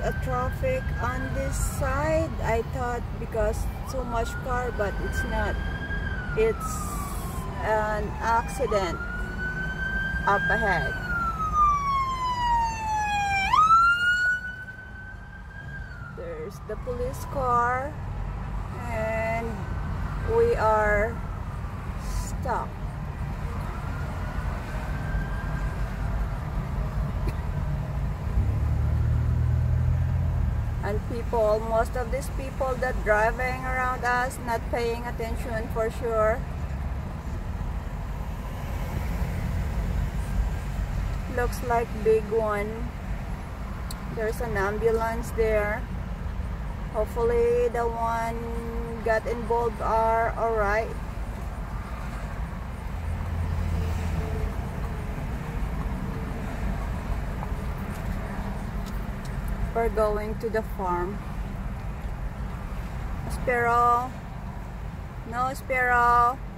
a traffic on this side. I thought because so much car, but it's not. It's an accident up ahead. There's the police car and we are stuck. And people, most of these people that driving around us, not paying attention for sure. Looks like big one. There's an ambulance there. Hopefully the one got involved are alright. We're going to the farm. Sparrow. No, Sparrow.